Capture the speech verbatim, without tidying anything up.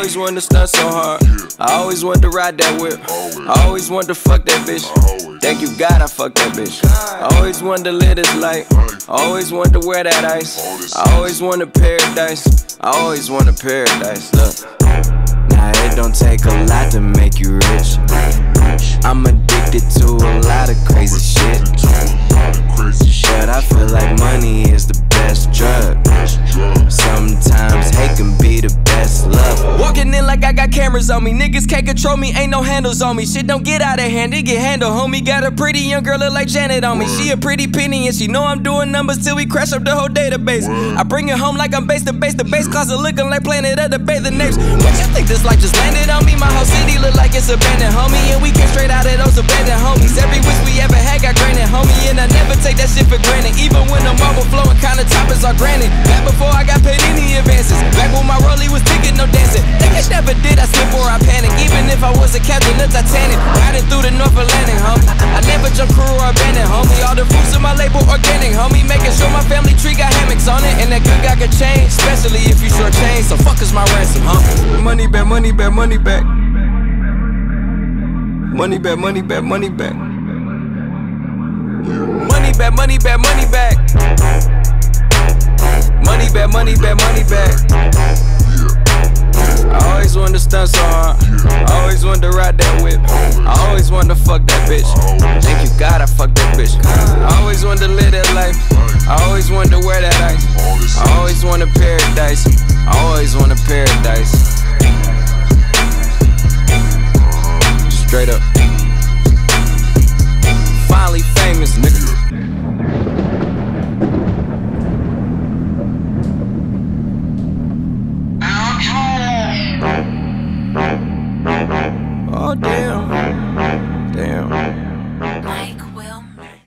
always wanted to stunt so hard. I always wanted to ride that whip. I always wanted to fuck that bitch. Thank you God I fucked that bitch. I always wanted to live this life. I always wanted to wear that ice. I always wanted paradise. I always wanted paradise. Look, now it don't take a lot to make you rich. I'm addicted to a lot of crazy shit, but I feel like money is the best drug. Sometimes hate can be the best love. Walking in like I got cameras on me. Niggas can't control me, ain't no handles on me. Shit don't get out of hand, it get handled, homie. Got a pretty young girl look like Janet on me. She a pretty penny and she know I'm doing numbers till we crash up the whole database. I bring it home like I'm base to base. The base closet looking like Planet of the Bathing Apes. What you think this life just landed on me? My whole city look like it's abandoned, homie. And we came straight out of those abandoned homies. Every wish we ever had got granted, homie. And I never take that shit for granted. Even when the marble flowing, kinda toppers are granted. Back before I got paid any advances. Back when my rollie was ticket, no dancing. Think I never did, I slip or I panic. Even if I was a captain of Titanic, riding through the North Atlantic, homie. I never jump crew or abandoned, homie. All the fruits of my label organic, homie. Making sure my family tree got hammocks on it. And that good guy could change, especially if you short change. So fuck is my ransom, huh? Money back, money back, money back. Money back, money back, money back. Money back, money back, money back. Money back, money back, money back. I always wanted to stunt so hard. I always wanted to ride that whip. I always wanted to fuck that bitch. Thank you God I fucked that bitch. I always wanted to live that life. I always wanted to wear that ice. I always wanted paradise. I always wanted paradise. Straight up. Finally famous, nigga. Oh damn.